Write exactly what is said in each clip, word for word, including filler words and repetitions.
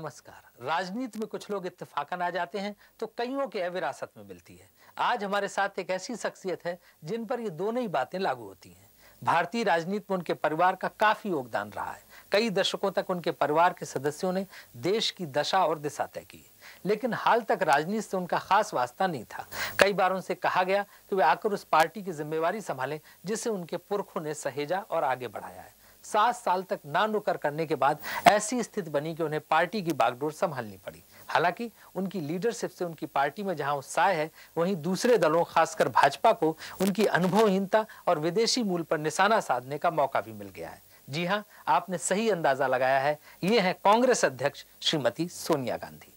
नमस्कार। राजनीति में कुछ लोग इत्तेफाकन आ जाते हैं तो कईयों के विरासत में मिलती है। आज हमारे साथ एक ऐसी शख्सियत है जिन पर ये दोनों ही बातें लागू होती हैं। भारतीय राजनीति में उनके परिवार का काफी योगदान रहा है। कई दशकों तक उनके परिवार के सदस्यों ने देश की दशा और दिशा तय की, लेकिन हाल तक राजनीति से उनका खास वास्ता नहीं था। कई बार उनसे कहा गया कि वे आकर उस पार्टी की जिम्मेवारी संभालें जिसे उनके पुरखों ने सहेजा और आगे बढ़ाया है। सात साल तक ना नुकर करने के बाद ऐसी स्थिति बनी कि उन्हें पार्टी की बागडोर संभालनी पड़ी। हालांकि उनकी लीडरशिप से उनकी पार्टी में जहां उत्साह है, वहीं दूसरे दलों खासकर भाजपा को उनकी अनुभवहीनता और विदेशी मूल पर निशाना साधने का मौका भी मिल गया है। जी हां, आपने सही अंदाजा लगाया है। ये है कांग्रेस अध्यक्ष श्रीमती सोनिया गांधी।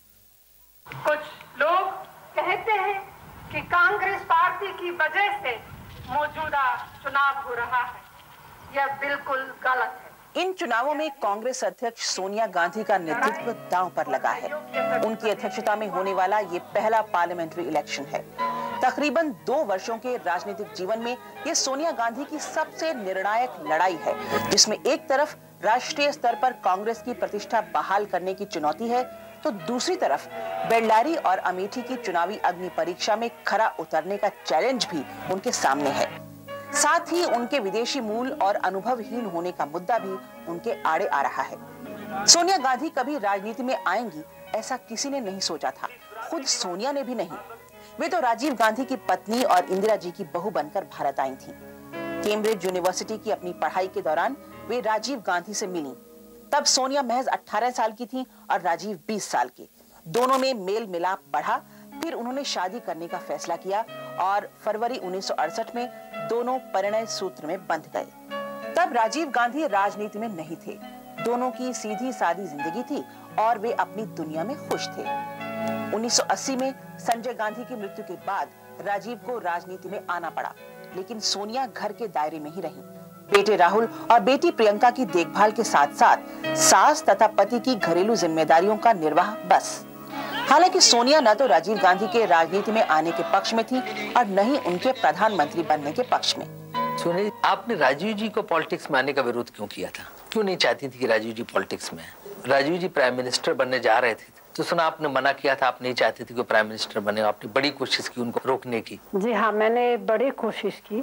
कुछ लोग कहते हैं कि कांग्रेस पार्टी की वजह से मौजूदा चुनाव हो रहा है। यह बिल्कुल गलत है। इन चुनावों में कांग्रेस अध्यक्ष सोनिया गांधी का नेतृत्व दांव पर लगा है। उनकी अध्यक्षता में होने वाला ये पहला पार्लियामेंट्री इलेक्शन है। तकरीबन दो वर्षों के राजनीतिक जीवन में ये सोनिया गांधी की सबसे निर्णायक लड़ाई है, जिसमें एक तरफ राष्ट्रीय स्तर पर कांग्रेस की प्रतिष्ठा बहाल करने की चुनौती है, तो दूसरी तरफ बेल्लारी और अमेठी की चुनावी अग्नि परीक्षा में खरा उतरने का चैलेंज भी उनके सामने है। साथ ही उनके विदेशी मूल और अनुभवहीन होने का मुद्दा भी उनके आड़े आ रहा है। सोनिया गांधी कभी राजनीति में आएंगी, ऐसा किसी ने नहीं सोचा था, खुद सोनिया ने भी नहीं। वे तो राजीव गांधी की पत्नी और इंदिरा जी की बहू बनकर भारत आई थीं। कैम्ब्रिज यूनिवर्सिटी की अपनी पढ़ाई के दौरान वे राजीव गांधी से मिली। तब सोनिया महज अठारह साल की थी और राजीव बीस साल के। दोनों में मेल मिलाप बढ़ा। फिर उन्होंने शादी करने का फैसला किया और फरवरी उन्नीस सौ अड़सठ में दोनों परिणय सूत्र में बंध गए। तब राजीव गांधी राजनीति में नहीं थे। दोनों की सीधी सादी जिंदगी थी और वे अपनी दुनिया में खुश थे। उन्नीस सौ अस्सी में संजय गांधी की मृत्यु के बाद राजीव को राजनीति में आना पड़ा, लेकिन सोनिया घर के दायरे में ही रही। बेटे राहुल और बेटी प्रियंका की देखभाल के साथ साथ सास तथा पति की घरेलू जिम्मेदारियों का निर्वाह बस। हालांकि सोनिया न तो राजीव गांधी के राजनीति में आने के पक्ष में थी और न ही उनके प्रधानमंत्री बनने के पक्ष में। सुनिए, आपने राजीव जी को पॉलिटिक्स में आने का विरोध क्यों किया था? क्यों नहीं चाहती थी कि राजीव जी पॉलिटिक्स में? राजीव जी प्राइम मिनिस्टर बनने जा रहे थे तो सुना आपने मना किया था, आप नहीं चाहती थी कि प्राइम मिनिस्टर बने। आपने बड़ी कोशिश की उनको रोकने की। जी हाँ, मैंने बड़ी कोशिश की,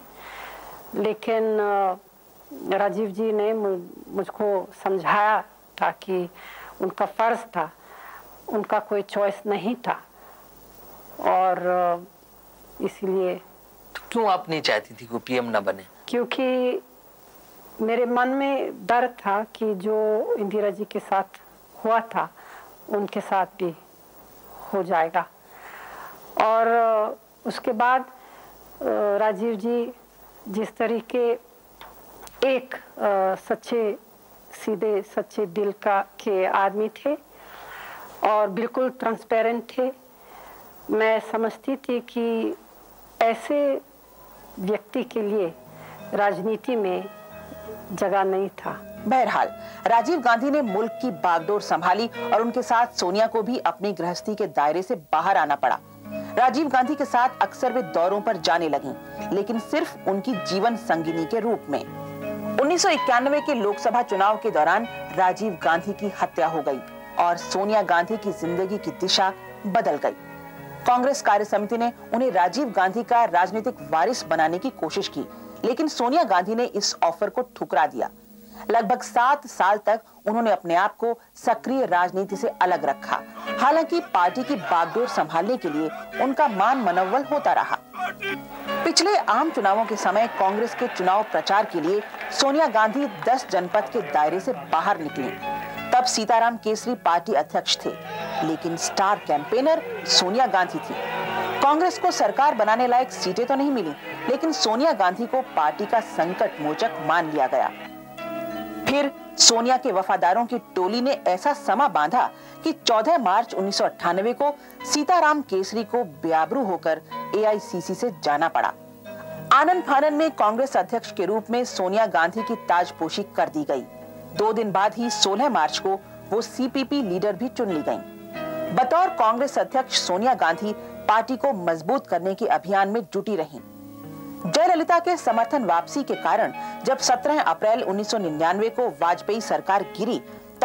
लेकिन राजीव जी ने मुझको समझाया था कि उनका फर्ज था, उनका कोई चॉइस नहीं था, और इसीलिए। तो क्यों आप नहीं चाहती थी कि पीएम ना बने? क्योंकि मेरे मन में डर था कि जो इंदिरा जी के साथ हुआ था उनके साथ भी हो जाएगा। और उसके बाद राजीव जी जिस तरीके एक सच्चे सीधे सच्चे दिल का के आदमी थे और बिल्कुल ट्रांसपेरेंट थे, मैं समझती थी कि ऐसे व्यक्ति के लिए राजनीति में जगह नहीं था। बहरहाल राजीव गांधी ने मुल्क की बागडोर संभाली और उनके साथ सोनिया को भी अपनी गृहस्थी के दायरे से बाहर आना पड़ा। राजीव गांधी के साथ अक्सर वे दौरों पर जाने लगी, लेकिन सिर्फ उनकी जीवन संगिनी के रूप में। उन्नीस सौ इक्यानवे के लोकसभा चुनाव के दौरान राजीव गांधी की हत्या हो गई और सोनिया गांधी की जिंदगी की दिशा बदल गई। कांग्रेस कार्य समिति ने उन्हें राजीव गांधी का राजनीतिक वारिस बनाने की कोशिश की, लेकिन सोनिया गांधी ने इस ऑफर को ठुकरा दिया। लगभग सात साल तक उन्होंने अपने आप को सक्रिय राजनीति से अलग रखा। हालांकि पार्टी की बागडोर संभालने के लिए उनका मान मनोबल होता रहा। पिछले आम चुनावों के समय कांग्रेस के चुनाव प्रचार के लिए सोनिया गांधी दस जनपद के दायरे से बाहर निकली। तब सीताराम केसरी पार्टी अध्यक्ष थे, लेकिन स्टार कैंपेनर सोनिया गांधी थी। कांग्रेस को सरकार बनाने लायक सीटें तो नहीं मिली, लेकिन सोनिया गांधी को पार्टी का संकट मोचक मान लिया गया। फिर सोनिया के वफादारों की टोली ने ऐसा समा बांधा कि चौदह मार्च उन्नीस सौ अट्ठानवे को सीताराम केसरी को बेआबरू होकर ए आई सी सी से जाना पड़ा। आनन फानन में कांग्रेस अध्यक्ष के रूप में सोनिया गांधी की ताजपोशी कर दी गई। दो दिन बाद ही सोलह मार्च को वो सी पी पी लीडर भी चुन ली गईं। बतौर कांग्रेस अध्यक्ष सोनिया गांधी पार्टी को मजबूत करने के अभियान में जुटी रहीं। जयललिता के समर्थन वापसी के कारण जब सत्रह अप्रैल उन्नीस सौ निन्यानवे को वाजपेयी सरकार गिरी, तब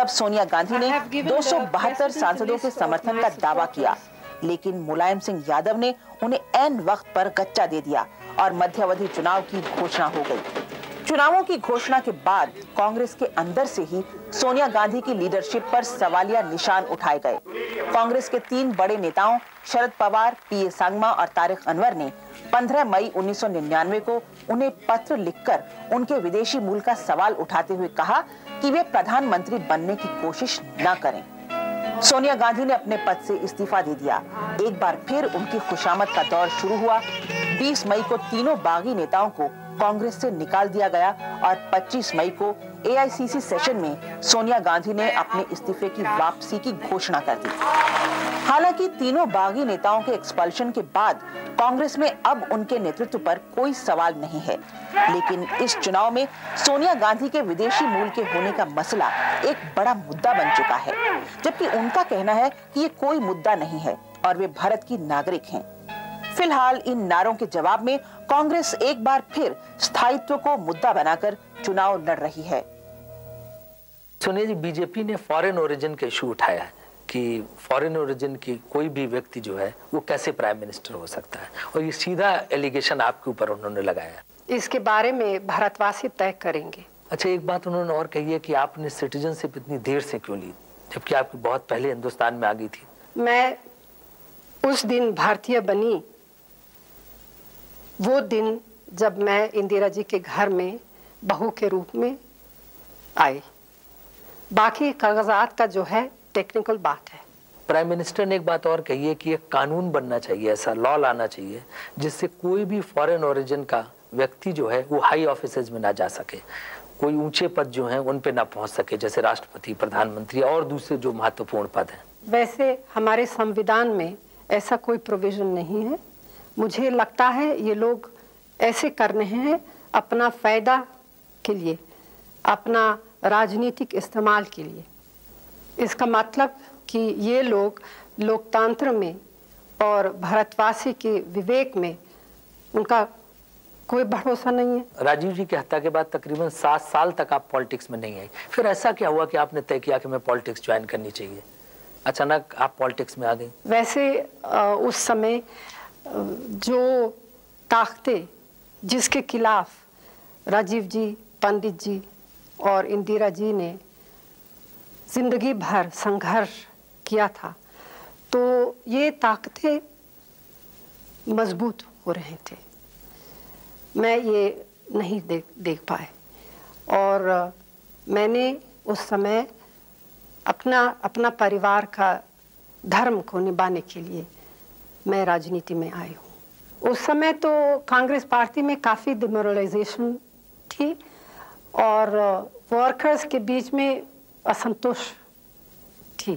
तब सोनिया गांधी ने दो सौ बहत्तर सांसदों के समर्थन का दावा किया, लेकिन मुलायम सिंह यादव ने उन्हें ऐन वक्त पर गच्चा दे दिया और मध्यावधि चुनाव की घोषणा हो गई। चुनावों की घोषणा के बाद कांग्रेस के अंदर से ही सोनिया गांधी की लीडरशिप पर सवालिया निशान उठाए गए। कांग्रेस के तीन बड़े नेताओं शरद पवार, पी ए सांगमा और तारिक अनवर ने पंद्रह मई उन्नीस सौ निन्यानवे को उन्हें पत्र लिखकर उनके विदेशी मूल का सवाल उठाते हुए कहा कि वे प्रधानमंत्री बनने की कोशिश न करें। सोनिया गांधी ने अपने पद से इस्तीफा दे दिया। एक बार फिर उनकी खुशामद का दौर शुरू हुआ। बीस मई को तीनों बागी नेताओं को कांग्रेस से निकाल दिया गया और पच्चीस मई को ए आई सी सी सेशन में सोनिया गांधी ने अपने इस्तीफे की वापसी की घोषणा कर दी। हालांकि तीनों बागी नेताओं के एक्सपल्शन के बाद कांग्रेस में अब उनके नेतृत्व पर कोई सवाल नहीं है, लेकिन इस चुनाव में सोनिया गांधी के विदेशी मूल के होने का मसला एक बड़ा मुद्दा बन चुका है, जबकि उनका कहना है कि ये कोई मुद्दा नहीं है और वे भारत की नागरिक हैं। फिलहाल इन नारों के जवाब में कांग्रेस एक बार फिर स्थायित्व को मुद्दा बनाकर चुनाव लड़ रही है। सुनिए जी, बीजेपी ने फॉरेन ओरिजिन का इशू उठाया है कि फॉरेन ओरिजिन की कोई भी व्यक्ति जो है वो कैसे प्राइम मिनिस्टर हो सकता है, और ये सीधा एलिगेशन आपके ऊपर उन्होंने लगाया। इसके बारे में भारतवासी तय करेंगे। अच्छा, एक बात उन्होंने और कही है कि आपने सिटीजनशिप इतनी देर से क्यों ली, जबकि आपकी बहुत पहले हिंदुस्तान में आ गई थी। मैं उस दिन भारतीय बनी, वो दिन जब मैं इंदिरा जी के घर में बहू के रूप में आई। बाकी कागजात का जो है टेक्निकल बात है। प्राइम मिनिस्टर ने एक बात और कही है कि एक कानून बनना चाहिए, ऐसा लॉ लाना चाहिए जिससे कोई भी फॉरेन ओरिजिन का व्यक्ति जो है वो हाई ऑफिसेज में ना जा सके, कोई ऊंचे पद जो हैं उन पे ना पहुंच सके, जैसे राष्ट्रपति, प्रधानमंत्री और दूसरे जो महत्वपूर्ण पद हैं। वैसे हमारे संविधान में ऐसा कोई प्रोविजन नहीं है। मुझे लगता है ये लोग ऐसे कर रहे हैं अपना फायदा के लिए, अपना राजनीतिक इस्तेमाल के लिए। इसका मतलब कि ये लोग लोकतंत्र में और भारतवासी के विवेक में उनका कोई भरोसा नहीं है। राजीव जी की हत्या के बाद तकरीबन सात साल तक आप पॉलिटिक्स में नहीं आई, फिर ऐसा क्या हुआ कि आपने तय किया कि मैं पॉलिटिक्स ज्वाइन करनी चाहिए, अचानक आप पॉलिटिक्स में आ गई? वैसे उस समय जो ताकतें जिसके खिलाफ राजीव जी, पंडित जी और इंदिरा जी ने जिंदगी भर संघर्ष किया था, तो ये ताकतें मजबूत हो रहे थे। मैं ये नहीं देख देख पाए और मैंने उस समय अपना अपना परिवार का धर्म को निभाने के लिए मैं राजनीति में आई हूँ। उस समय तो कांग्रेस पार्टी में काफ़ी डिमोरलाइजेशन थी और वर्कर्स के बीच में असंतोष थी।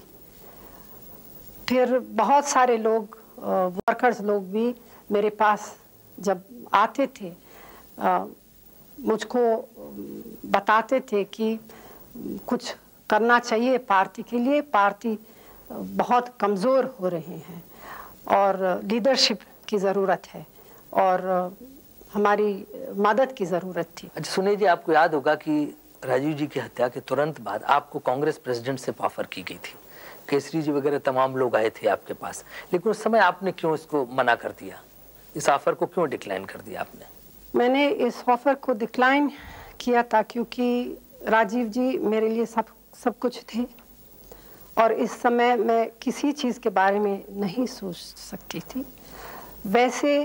फिर बहुत सारे लोग, वर्कर्स लोग भी मेरे पास जब आते थे, आ, मुझको बताते थे कि कुछ करना चाहिए पार्टी के लिए, पार्टी बहुत कमज़ोर हो रहे हैं और लीडरशिप की ज़रूरत है और हमारी मदद की ज़रूरत थी। अच्छा सुनिए जी, आपको याद होगा कि राजीव जी की हत्या के तुरंत बाद आपको कांग्रेस प्रेसिडेंट से ऑफर की गई थी, केसरी जी वगैरह तमाम लोग आए थे आपके पास, लेकिन उस समय आपने क्यों इसको मना कर दिया, इस ऑफर को क्यों डिक्लाइन कर दिया आपने? मैंने इस ऑफर को डिक्लाइन किया था क्योंकि राजीव जी मेरे लिए सब सब कुछ थे और इस समय मैं किसी चीज़ के बारे में नहीं सोच सकती थी। वैसे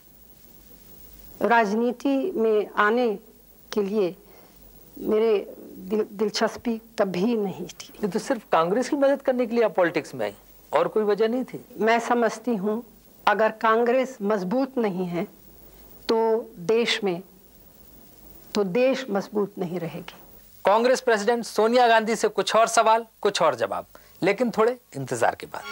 राजनीति में आने के लिए मेरे दिल, दिलचस्पी कभी नहीं थी। ये तो सिर्फ कांग्रेस की मदद करने के लिए आप पॉलिटिक्स में आई, और कोई वजह नहीं थी? मैं समझती हूँ अगर कांग्रेस मजबूत नहीं है तो देश में तो देश मजबूत नहीं रहेगी। कांग्रेस प्रेसिडेंट सोनिया गांधी से कुछ और सवाल, कुछ और जवाब, लेकिन थोड़े इंतजार के बाद।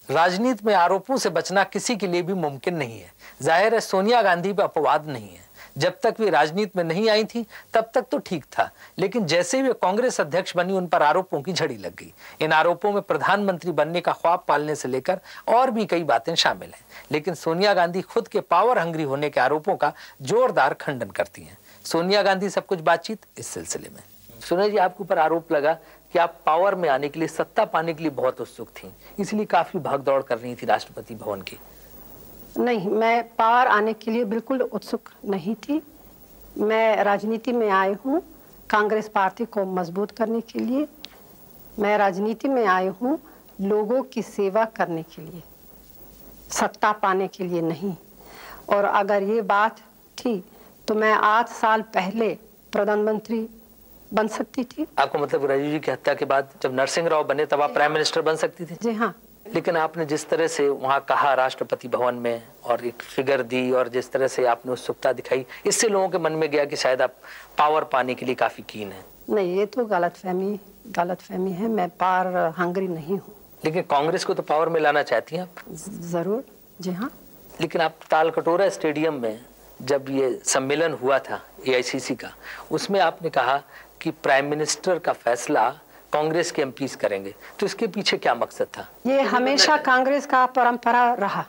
राजनीति में आरोपों से बचना किसी के लिए भी मुमकिन नहीं है। जाहिर है सोनिया गांधी पर अपवाद नहीं है। जब तक वे राजनीति में नहीं आई थी तब तक तो ठीक था, लेकिन जैसे ही वे कांग्रेस अध्यक्ष बनी उन पर आरोपों की झड़ी लग गई। इन आरोपों में प्रधानमंत्री बनने का ख्वाब पालने से लेकर और भी कई बातें शामिल हैं। लेकिन सोनिया गांधी खुद के पावर हंग्री होने के आरोपों का जोरदार खंडन करती हैं। सोनिया गांधी सब कुछ बातचीत इस सिलसिले में। सोनिया जी, आपके ऊपर आरोप लगा कि आप पावर में आने के लिए, सत्ता पाने के लिए बहुत उत्सुक थी, इसलिए काफी भागदौड़ कर रही थी राष्ट्रपति भवन की। नहीं, मैं पावर आने के लिए बिल्कुल उत्सुक नहीं थी। मैं राजनीति में आई हूँ कांग्रेस पार्टी को मजबूत करने के लिए। मैं राजनीति में आई हूँ लोगों की सेवा करने के लिए, सत्ता पाने के लिए नहीं। और अगर ये बात थी तो मैं आठ साल पहले प्रधानमंत्री बन सकती थी। आपको मतलब राजीव जी की हत्या के बाद जब नरसिंह राव बने तब आप प्राइम मिनिस्टर बन सकती थी? जी हाँ। लेकिन आपने जिस तरह से वहाँ कहा राष्ट्रपति भवन में और एक फिगर दी और जिस तरह से आपने उत्सुकता दिखाई, इससे लोगों के मन में गया कि शायद आप पावर पाने के लिए काफी कीन है। नहीं, ये तो गलतफहमी गलतफहमी है। मैं पावर हंग्री नहीं हूँ। लेकिन कांग्रेस को तो पावर में लाना चाहती हैं आप? जरूर, जी हाँ। लेकिन आप तालकटोरा स्टेडियम में जब ये सम्मेलन हुआ था ए आई सी सी का, उसमें आपने कहा कि प्राइम मिनिस्टर का फैसला कांग्रेस के एमपीज करेंगे, तो इसके पीछे क्या मकसद था? ये हमेशा कांग्रेस का परंपरा रहा।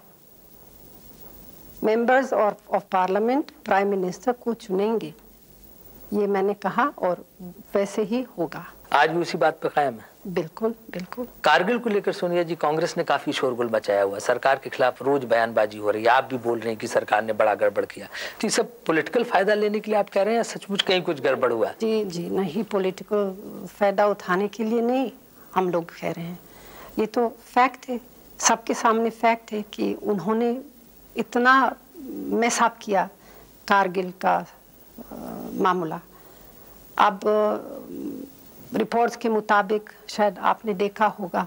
Members of parliament prime minister को चुनेंगे, ये मैंने कहा और वैसे ही होगा। आज भी उसी बात पर कायम है? बिल्कुल बिल्कुल। कारगिल को लेकर सोनिया जी कांग्रेस ने काफी शोरगुल मचाया हुआ, सरकार के खिलाफ रोज बयानबाजी हो रही है, आप भी बोल रहे हैं कि सरकार ने बड़ा गड़बड़ किया, तो ये सब पॉलिटिकल फायदा लेने के लिए आप कह रहे हैं या सचमुच कहीं कुछ गड़बड़ हुआ? जी जी नहीं, पॉलिटिकल फायदा उठाने के लिए नहीं हम लोग कह रहे हैं। ये तो फैक्ट है, सबके सामने फैक्ट है कि उन्होंने इतना मैसअप किया कारगिल का आ, मामला। अब रिपोर्ट्स के मुताबिक, शायद आपने देखा होगा,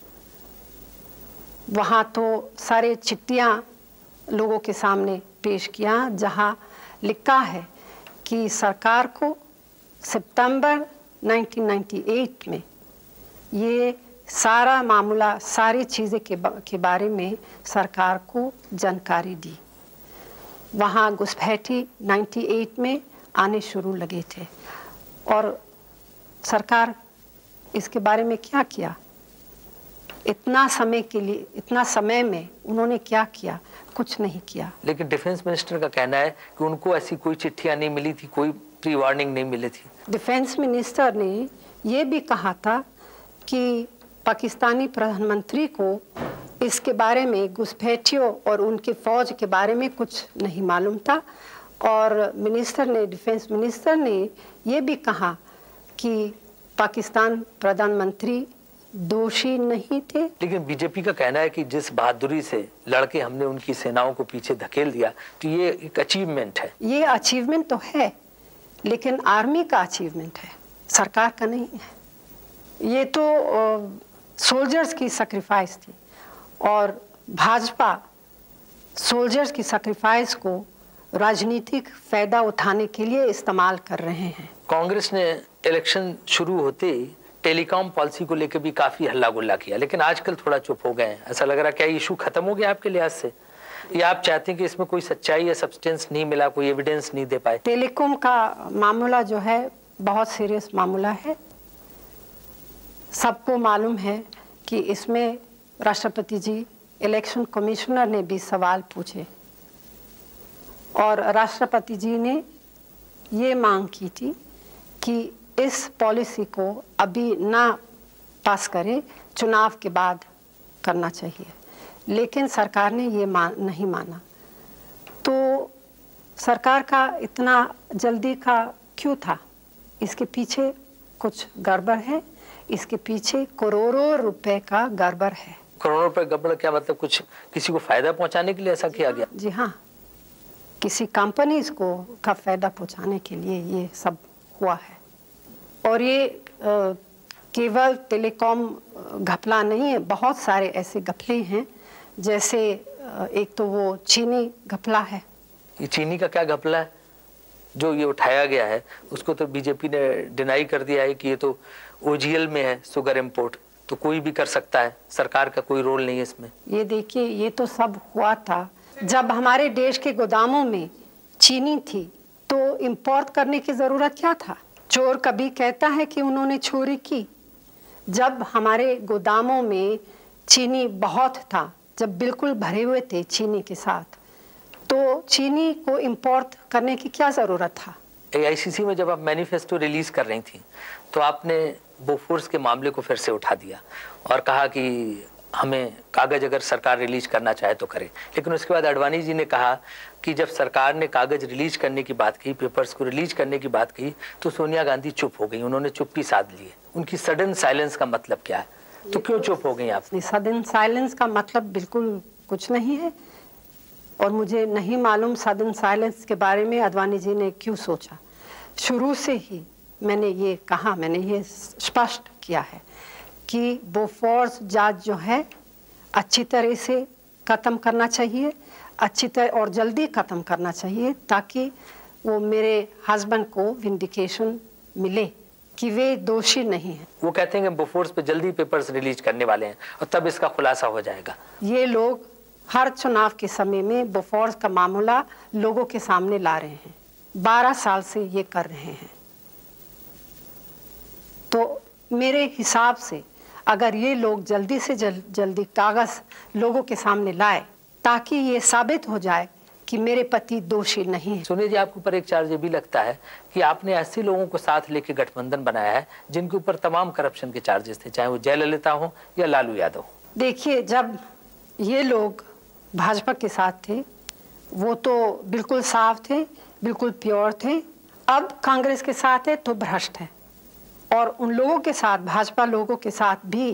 वहाँ तो सारे चिट्ठियाँ लोगों के सामने पेश किया जहाँ लिखा है कि सरकार को सितंबर उन्नीस सौ अट्ठानवे में ये सारा मामला, सारी चीज़ें के, बा, के बारे में सरकार को जानकारी दी। वहाँ घुसपैठी अट्ठानवे में आने शुरू लगे थे और सरकार इसके बारे में क्या किया? इतना समय के लिए, इतना समय में उन्होंने क्या किया? कुछ नहीं किया। लेकिन डिफेंस मिनिस्टर का कहना है कि उनको ऐसी कोई चिट्ठियां नहीं मिली थी, कोई प्री वार्निंग नहीं मिली थी। डिफेंस मिनिस्टर ने ये भी कहा था कि पाकिस्तानी प्रधानमंत्री को इसके बारे में, घुसपैठियों और उनके फौज के बारे में कुछ नहीं मालूम था। और मिनिस्टर ने, डिफेंस मिनिस्टर ने ये भी कहा कि पाकिस्तान प्रधानमंत्री दोषी नहीं थे। लेकिन बीजेपी का कहना है कि जिस बहादुरी से लड़के हमने उनकी सेनाओं को पीछे धकेल दिया, तो ये एक अचीवमेंट है। ये अचीवमेंट तो है, लेकिन आर्मी का अचीवमेंट है, सरकार का नहीं है। ये तो सोल्जर्स की सैक्रिफाइस थी और भाजपा सोल्जर्स की सैक्रिफाइस को राजनीतिक फायदा उठाने के लिए इस्तेमाल कर रहे हैं। कांग्रेस ने इलेक्शन शुरू होते ही टेलीकॉम पॉलिसी को लेकर भी काफी हल्ला गुल्ला किया, लेकिन आजकल थोड़ा चुप हो गए हैं। ऐसा लग रहा है क्या इशू खत्म हो गया आपके लिहाज से, या आप चाहते हैं कि इसमें कोई सच्चाई या सब्सटेंस नहीं मिला, कोई एविडेंस नहीं दे पाए? टेलीकॉम का मामला जो है बहुत सीरियस मामला है। सबको मालूम है कि इसमें राष्ट्रपति जी, इलेक्शन कमिश्नर ने भी सवाल पूछे और राष्ट्रपति जी ने ये मांग की थी कि इस पॉलिसी को अभी ना पास करे, चुनाव के बाद करना चाहिए, लेकिन सरकार ने ये मान नहीं माना। तो सरकार का इतना जल्दी का क्यों था? इसके पीछे कुछ गड़बड़ है, इसके पीछे करोड़ों रुपए का गड़बड़ है। करोड़ों रुपए गड़बड़ क्या मतलब? कुछ किसी को फायदा पहुंचाने के लिए ऐसा किया गया? जी हाँ, किसी कंपनीज को का फायदा पहुंचाने के लिए ये सब हुआ है। और ये आ, केवल टेलीकॉम घपला नहीं है, बहुत सारे ऐसे घपले हैं। जैसे एक तो वो चीनी घपला है। ये चीनी का क्या घपला है जो ये उठाया गया है? उसको तो बीजेपी ने डिनाई कर दिया है कि ये तो ओ जी एल में है, शुगर इंपोर्ट, तो कोई भी कर सकता है, सरकार का कोई रोल नहीं है इसमें। ये देखिए, ये तो सब हुआ था जब हमारे देश के गोदामों में चीनी थी, तो इंपोर्ट करने की ज़रूरत क्या था? चोर कभी कहता है कि उन्होंने चोरी की। जब हमारे गोदामों में चीनी बहुत था, जब बिल्कुल भरे हुए थे चीनी के साथ, तो चीनी को इंपोर्ट करने की क्या ज़रूरत था? ए आई सी सी में जब आप मैनिफेस्टो रिलीज कर रही थी तो आपने बोफोर्स के मामले को फिर से उठा दिया और कहा कि हमें कागज अगर सरकार रिलीज करना चाहे तो करे। लेकिन उसके बाद आडवाणी जी ने कहा कि जब सरकार ने कागज रिलीज करने की बात कही, पेपर्स को रिलीज करने की बात कही, तो सोनिया गांधी चुप हो गई, उन्होंने चुप्पी साध ली है। उनकी सडन साइलेंस का मतलब क्या है? तो क्यों चुप हो गई आप? सडन साइलेंस का मतलब बिल्कुल कुछ नहीं है और मुझे नहीं मालूम सडन साइलेंस के बारे में आडवाणी जी ने क्यों सोचा। शुरू से ही मैंने ये कहा, मैंने ये स्पष्ट किया है कि बोफोर्स जांच जो है अच्छी तरह से ख़त्म करना चाहिए, अच्छी तरह और जल्दी ख़त्म करना चाहिए, ताकि वो मेरे हस्बैंड को विंडिकेशन मिले कि वे दोषी नहीं हैं। वो कहते हैं कि बोफोर्स पे जल्दी पेपर्स रिलीज करने वाले हैं और तब इसका खुलासा हो जाएगा। ये लोग हर चुनाव के समय में बोफोर्स का मामला लोगों के सामने ला रहे हैं, बारह साल से ये कर रहे हैं। तो मेरे हिसाब से अगर ये लोग जल्दी से जल, जल्दी कागज लोगों के सामने लाए ताकि ये साबित हो जाए कि मेरे पति दोषी नहीं है। सुनिए जी, आपके ऊपर एक चार्ज ये भी लगता है कि आपने ऐसे लोगों को साथ लेके गठबंधन बनाया है जिनके ऊपर तमाम करप्शन के चार्जेस थे, चाहे वो जयललिता हो या लालू यादव। देखिए, जब ये लोग भाजपा के साथ थे वो तो बिल्कुल साफ थे, बिल्कुल प्योर थे। अब कांग्रेस के साथ है तो भ्रष्ट है। और उन लोगों के साथ, भाजपा लोगों के साथ भी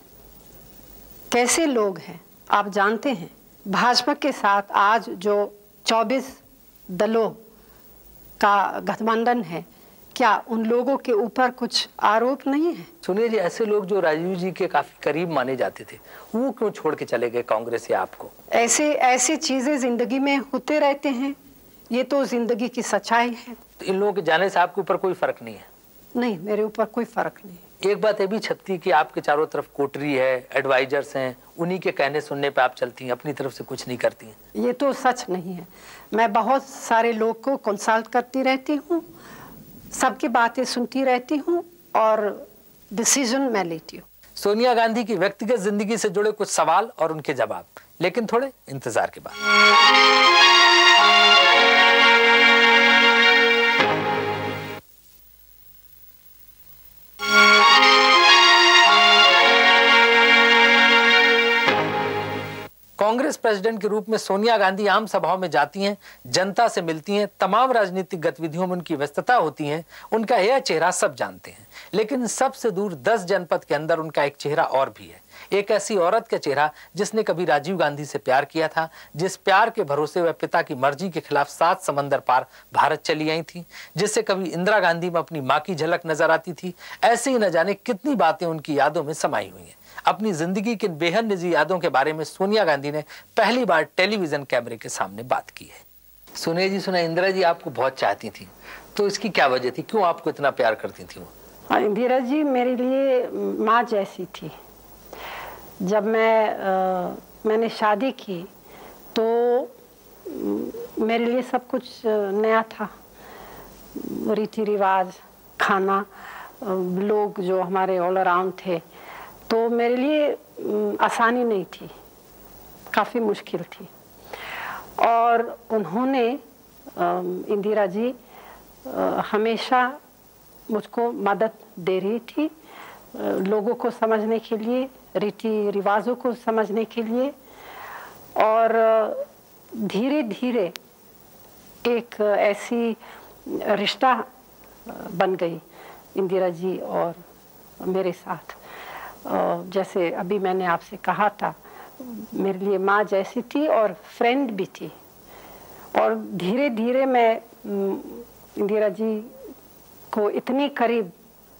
कैसे लोग हैं आप जानते हैं। भाजपा के साथ आज जो चौबीस दलों का गठबंधन है, क्या उन लोगों के ऊपर कुछ आरोप नहीं है? सुनिए जी, ऐसे लोग जो राजीव जी के काफी करीब माने जाते थे वो क्यों छोड़ के चले गए कांग्रेस या आपको? ऐसे ऐसी चीजें जिंदगी में होते रहते हैं, ये तो जिंदगी की सच्चाई है। तो इन लोगों के जाने से आपके ऊपर कोई फर्क नहीं है? नहीं, मेरे ऊपर कोई फर्क नहीं। एक बात ये भी छत्ती कि आपके चारों तरफ कोटरी है, एडवाइजर्स हैं, उन्हीं के कहने सुनने पे आप चलती हैं, अपनी तरफ से कुछ नहीं करती हैं। ये तो सच नहीं है। मैं बहुत सारे लोग को कंसल्ट करती रहती हूँ, सबकी बातें सुनती रहती हूँ और डिसीजन मैं लेती हूँ। सोनिया गांधी की व्यक्तिगत जिंदगी से जुड़े कुछ सवाल और उनके जवाब, लेकिन थोड़े इंतजार के बाद। कांग्रेस प्रेसिडेंट के रूप में सोनिया गांधी आम सभाओं में जाती हैं, जनता से मिलती हैं, तमाम राजनीतिक गतिविधियों में उनकी व्यस्तता होती है, उनका यह चेहरा सब जानते हैं। लेकिन सबसे दूर दस जनपद के अंदर उनका एक चेहरा और भी है, एक ऐसी औरत का चेहरा जिसने कभी राजीव गांधी से प्यार किया था, जिस प्यार के भरोसे वह पिता की मर्जी के खिलाफ सात समंदर पार भारत चली आई थी, जिससे कभी इंदिरा गांधी में अपनी माँ की झलक नजर आती थी। ऐसे ही न जाने कितनी बातें उनकी यादों में समाई हुई हैं। अपनी जिंदगी की बेहद निजी यादों के बारे में सोनिया गांधी ने पहली बार टेलीविजन कैमरे के सामने बात की है। सुनिए जी, सुना इंदिरा जी आपको बहुत चाहती थी, तो इसकी क्या वजह थी, क्यों आपको इतना प्यार करती थी वो? हाँ, इंदिरा जी मेरे लिए माँ जैसी थी। जब मैं आ, मैंने शादी की तो मेरे लिए सब कुछ नया था, रीति रिवाज, खाना, लोग जो हमारे ऑल अराउंड थे, तो मेरे लिए आसानी नहीं थी, काफ़ी मुश्किल थी। और उन्होंने इंदिरा जी हमेशा मुझको मदद दे रही थी, लोगों को समझने के लिए, रीति रिवाजों को समझने के लिए। और धीरे धीरे एक ऐसी रिश्ता बन गई इंदिरा जी और मेरे साथ। जैसे अभी मैंने आपसे कहा था, मेरे लिए माँ जैसी थी और फ्रेंड भी थी। और धीरे धीरे मैं इंदिरा जी को इतनी करीब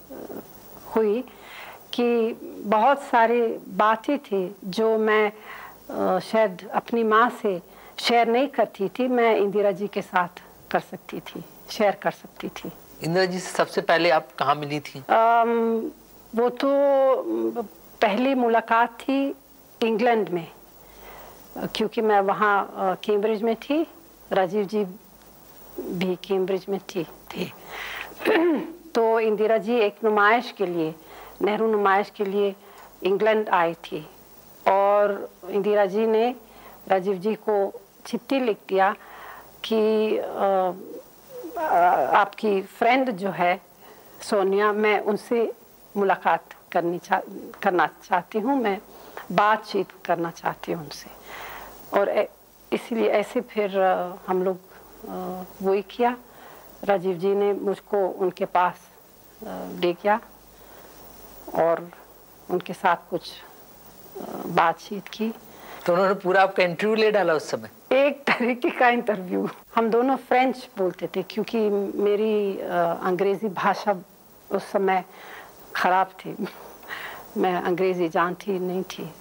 हुई कि बहुत सारी बातें थी जो मैं शायद अपनी माँ से शेयर नहीं करती थी, मैं इंदिरा जी के साथ कर सकती थी, शेयर कर सकती थी। इंदिरा जी से सबसे पहले आप कहाँ मिली थी? आम, वो तो पहली मुलाकात थी इंग्लैंड में, क्योंकि मैं वहाँ कैम्ब्रिज में थी। राजीव जी भी कैम्ब्रिज में थी थी तो इंदिरा जी एक नुमाइश के लिए, नेहरू नुमाइश के लिए इंग्लैंड आई थी और इंदिरा जी ने राजीव जी को चिट्ठी लिख दिया कि आ, आपकी फ्रेंड जो है सोनिया, मैं उनसे मुलाकात करनी चा करना चाहती हूँ, मैं बातचीत करना चाहती हूँ उनसे। और इसलिए ऐसे फिर हम लोग वही किया। राजीव जी ने मुझको उनके पास ले गया और उनके साथ कुछ बातचीत की। तो उन्होंने पूरा आपका इंटरव्यू ले डाला उस समय? एक तरीके का इंटरव्यू। हम दोनों फ्रेंच बोलते थे क्योंकि मेरी अंग्रेजी भाषा उस समय खराब थी, मैं अंग्रेजी जानती नहीं थी।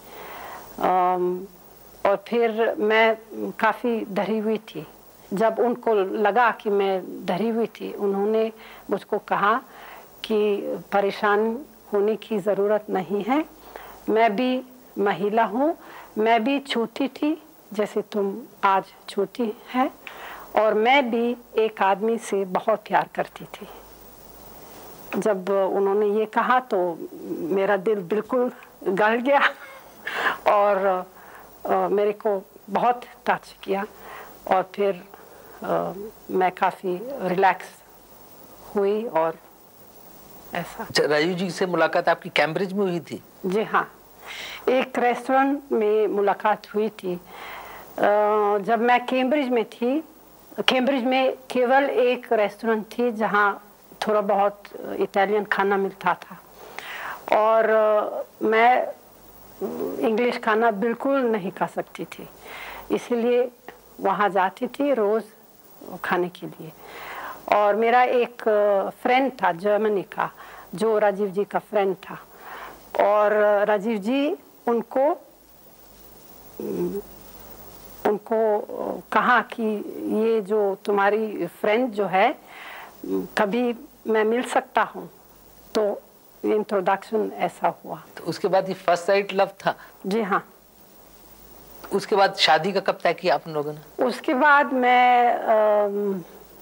और फिर मैं काफ़ी डरी हुई थी। जब उनको लगा कि मैं डरी हुई थी, उन्होंने मुझको कहा कि परेशान होने की ज़रूरत नहीं है, मैं भी महिला हूँ, मैं भी छोटी थी जैसे तुम आज छोटी है, और मैं भी एक आदमी से बहुत प्यार करती थी। जब उन्होंने ये कहा तो मेरा दिल बिल्कुल गल गया और आ, मेरे को बहुत टच किया और फिर आ, मैं काफ़ी रिलैक्स हुई। और ऐसा। राजीव जी से मुलाकात आपकी कैम्ब्रिज में हुई थी? जी हाँ, एक रेस्टोरेंट में मुलाकात हुई थी। आ, जब मैं कैम्ब्रिज में थी, कैम्ब्रिज में केवल एक रेस्टोरेंट थी जहाँ थोड़ा बहुत इटालियन खाना मिलता था और आ, मैं इंग्लिश खाना बिल्कुल नहीं खा सकती थी, इसलिए वहाँ जाती थी रोज़ खाने के लिए। और मेरा एक फ्रेंड था जर्मनी का, जो राजीव जी का फ्रेंड था, और राजीव जी उनको उनको कहा कि ये जो तुम्हारी फ्रेंड जो है, कभी मैं मिल सकता हूँ। तो इंट्रोडक्शन ऐसा हुआ। तो उसके बाद ये फर्स्ट साइट लव था? जी हाँ। उसके बाद शादी का कब तय किया आप लोगों ने? उसके बाद मैं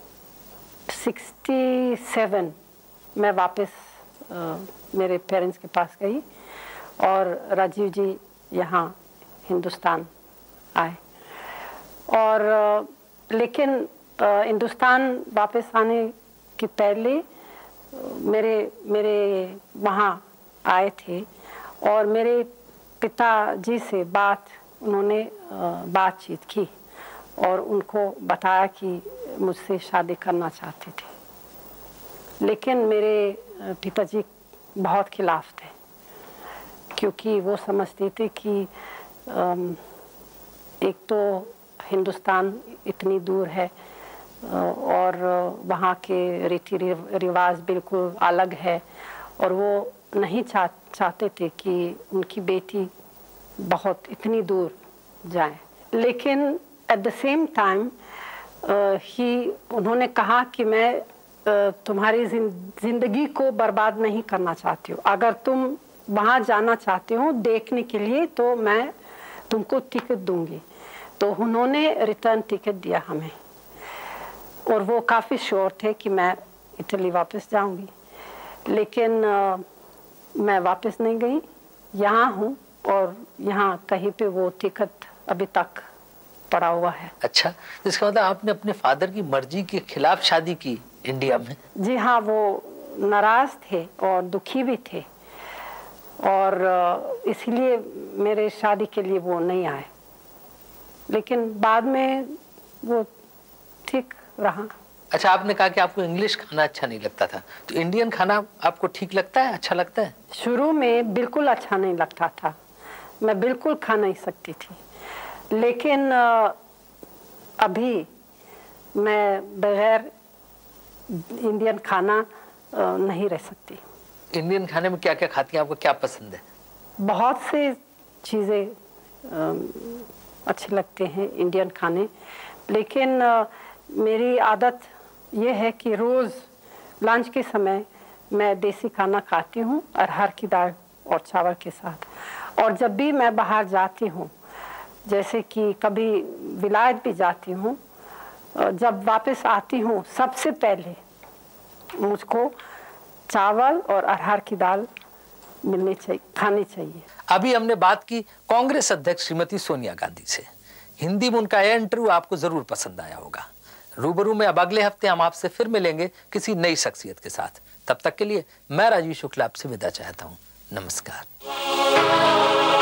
सिक्सटी सेवन मैं वापस आ, मेरे पेरेंट्स के पास गई और राजीव जी यहाँ हिंदुस्तान आए। और आ, लेकिन हिंदुस्तान वापस आने के पहले मेरे मेरे वहाँ आए थे और मेरे पिताजी से बात उन्होंने बातचीत की और उनको बताया कि मुझसे शादी करना चाहते थे। लेकिन मेरे पिताजी बहुत खिलाफ थे क्योंकि वो समझते थे कि एक तो हिंदुस्तान इतनी दूर है और वहाँ के रीति रिवाज बिल्कुल अलग है और वो नहीं चाह चाहते थे कि उनकी बेटी बहुत इतनी दूर जाए। लेकिन एट द सेम टाइम ही उन्होंने कहा कि मैं uh, तुम्हारी ज़िंदगी को बर्बाद नहीं करना चाहती हूँ। अगर तुम वहाँ जाना चाहते हो देखने के लिए तो मैं तुमको टिकट दूंगी। तो उन्होंने रिटर्न टिकट दिया हमें और वो काफ़ी श्योर थे कि मैं इटली वापस जाऊंगी। लेकिन uh, मैं वापस नहीं गई, यहाँ हूँ और यहाँ कहीं पे वो टिकट अभी तक पड़ा हुआ है। अच्छा, इसका मतलब आपने अपने फादर की मर्जी के खिलाफ शादी की इंडिया में? जी हाँ, वो नाराज थे और दुखी भी थे और इसलिए मेरे शादी के लिए वो नहीं आए। लेकिन बाद में वो ठीक रहा। अच्छा, आपने कहा कि आपको इंग्लिश खाना अच्छा नहीं लगता था, तो इंडियन खाना आपको ठीक लगता है, अच्छा लगता है? शुरू में बिल्कुल अच्छा नहीं लगता था, मैं बिल्कुल खा नहीं सकती थी। लेकिन अभी मैं बगैर इंडियन खाना नहीं रह सकती। इंडियन खाने में क्या क्या खाती हैं, आपको क्या पसंद है? बहुत से चीज़ें अच्छे लगते हैं इंडियन खाने, लेकिन मेरी आदत ये है कि रोज़ लंच के समय मैं देसी खाना खाती हूँ अरहर की दाल और चावल के साथ। और जब भी मैं बाहर जाती हूँ, जैसे कि कभी विलायत भी जाती हूँ, जब वापस आती हूँ सबसे पहले मुझको चावल और अरहर की दाल मिलनी चाहिए, खानी चाहिए। अभी हमने बात की कांग्रेस अध्यक्ष श्रीमती सोनिया गांधी से। हिंदी में उनका यह इंटरव्यू आपको जरूर पसंद आया होगा। रूबरू में अब अगले हफ्ते हम आपसे फिर मिलेंगे किसी नई शख्सियत के साथ। तब तक के लिए मैं राजीव शुक्ला आपसे विदा चाहता हूँ। नमस्कार।